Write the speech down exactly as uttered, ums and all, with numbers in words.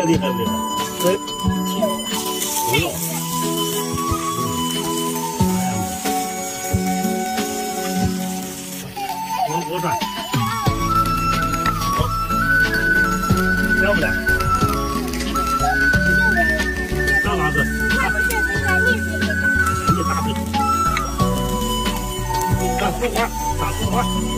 厉害不厉害？对，不用。我我转，好，亮不亮？大哪个？ 它不是那个绿色的。 一大堆。大葱花，大葱花。